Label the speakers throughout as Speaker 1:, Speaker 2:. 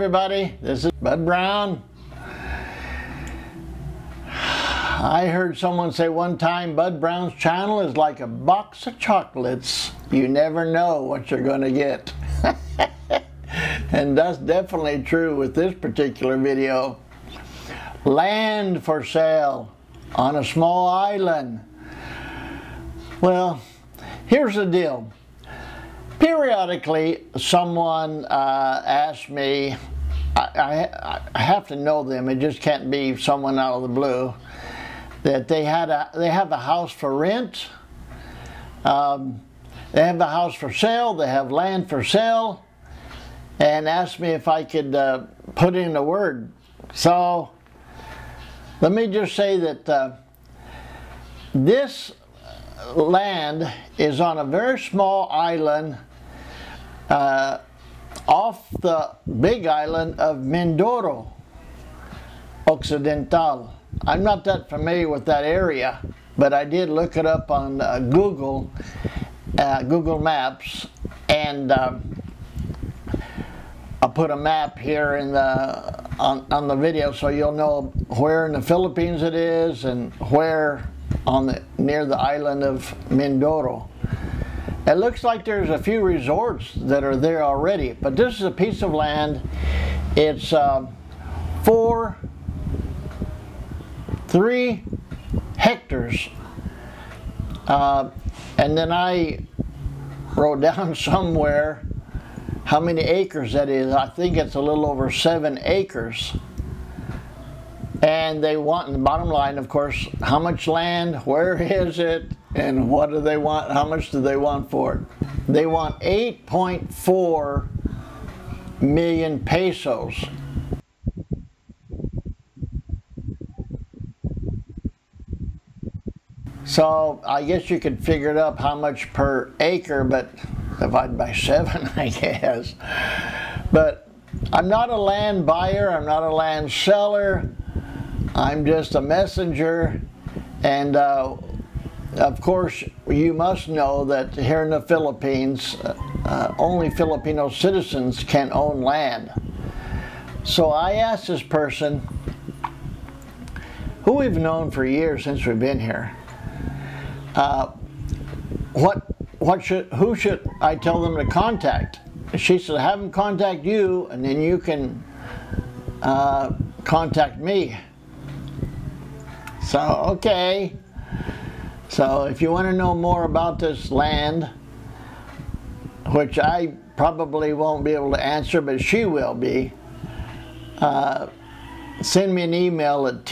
Speaker 1: everybody, this is Bud Brown. I heard someone say one time Bud Brown's channel is like a box of chocolates. You never know what you're going to get. And that's definitely true with this particular video. Land for sale on a small island. Well, here's the deal. Periodically, someone asks me, I have to know them, it just can't be someone out of the blue, that they have a house for rent, they have a house for sale, they have land for sale, and asked me if I could put in a word. So, let me just say that this land is on a very small island off the big island of Mindoro Occidental. I'm not that familiar with that area, but I did look it up on Google Maps, and I'll put a map here in on the video so you'll know where in the Philippines it is and where near the island of Mindoro. It looks like there's a few resorts that are there already, but this is a piece of land. It's 3 hectares, and then I wrote down somewhere how many acres that is. I think it's a little over 7 acres. And they want, in the bottom line, of course, how much land, where is it, and what do they want, how much do they want for it? They want 8.4 million pesos. So I guess you could figure it up how much per acre, but divided by 7, I guess. But I'm not a land buyer, I'm not a land seller. I'm just a messenger, and of course you must know that here in the Philippines only Filipino citizens can own land. So I asked this person, who we've known for years since we've been here, who should I tell them to contact? She said, have them contact you, and then you can contact me. So, okay. So, if you want to know more about this land, which I probably won't be able to answer, but she will be, send me an email at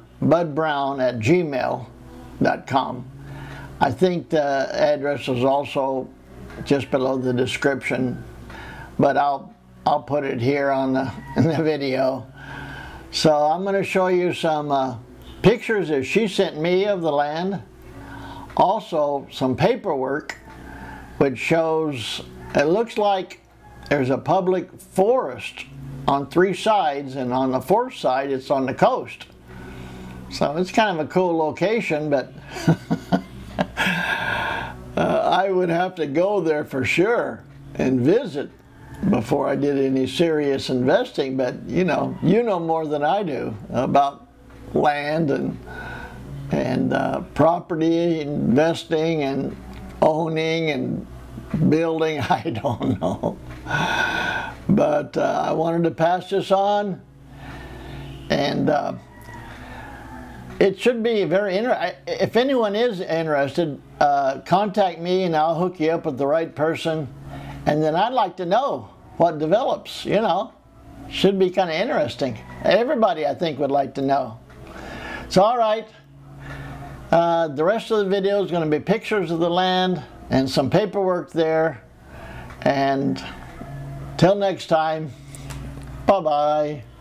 Speaker 1: teambudbrown@gmail.com. I think the address is also just below the description, but I'll put it here in the video. So I'm going to show you some pictures that she sent me of the land, also some paperwork which shows it looks like there's a public forest on 3 sides, and on the 4th side it's on the coast. So it's kind of a cool location, but I would have to go there for sure and visit before I did any serious investing. But you know more than I do about land and property investing and owning and building. I don't know, but I wanted to pass this on, and it should be very interesting. If anyone is interested, contact me and I'll hook you up with the right person, and then I'd like to know what develops. Should be kind of interesting. Everybody, I think, would like to know. So, all right, the rest of the video is going to be pictures of the land and some paperwork there. And till next time, bye-bye.